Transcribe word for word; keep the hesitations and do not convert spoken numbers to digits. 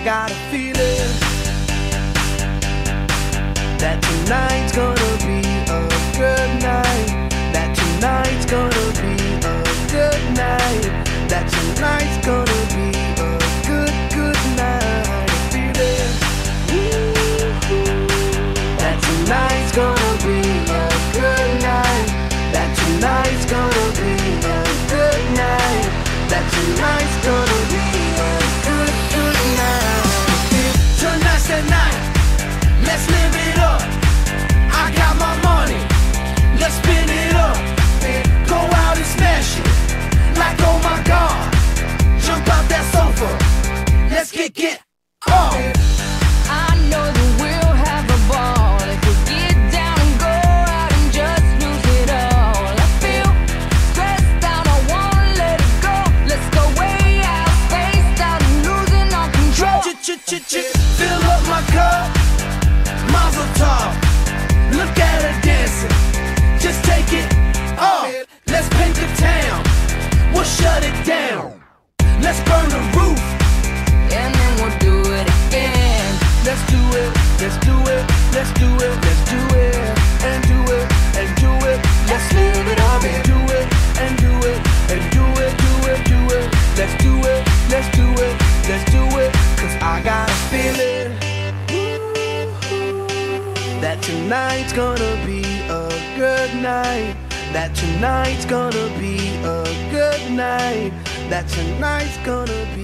got a feeling that tonight's gonna be a good night. That tonight's gonna be a good night. That tonight's gonna be a good, good night. A feeling that tonight's gonna be a good night. That tonight's gonna be a good night. That tonight's gonna be a good, good night. Tonight's the night, let's live it up. I got my money, let's spin it up. Go out and smash it, like oh my God. Jump out that sofa, let's kick it off. I know that we'll have a ball if we get down and go out and just lose it all. I feel stressed out, I wanna let it go. Let's go way out, spaced out and losing all control. Ch-ch-ch-ch, fill up my cup, Mazel tov. Look at her dancing, just take it off. Let's paint the town, we'll shut it down. Let's burn the roof, And then we'll do it again. let's do it, let's do it, let's do it, let's do it, and do it, and do it. Let's live it up and do it, and do it, and do it, do it, do it. Let's do it, let's do it, let's do it. Cause I got a feeling that tonight's gonna be a good night. That tonight's gonna be a good night. That tonight's gonna be